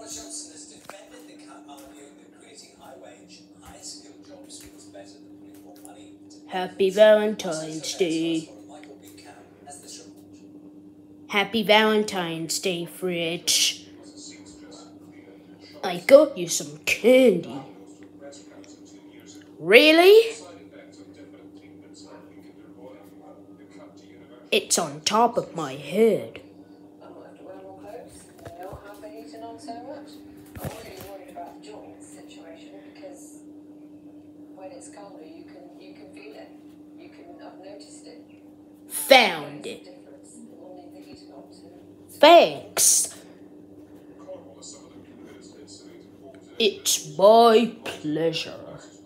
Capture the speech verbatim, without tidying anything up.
Johnson has defended the cut, arguing that creating high-wage, high-skilled jobs was better than putting more money into Happy Valentine's Day. Michael Buchanan has this report. Happy Valentine's Day, Fridge. I got you some candy. Really? It's on top of my head. I might have to wear more clothes. Not have been eating on so much. I'm really worried about the joint situation because when it's colder, you can you can feel it. You can. I've noticed it. Found it. Difference. We'll need the heating on too. Thanks. It's my pleasure.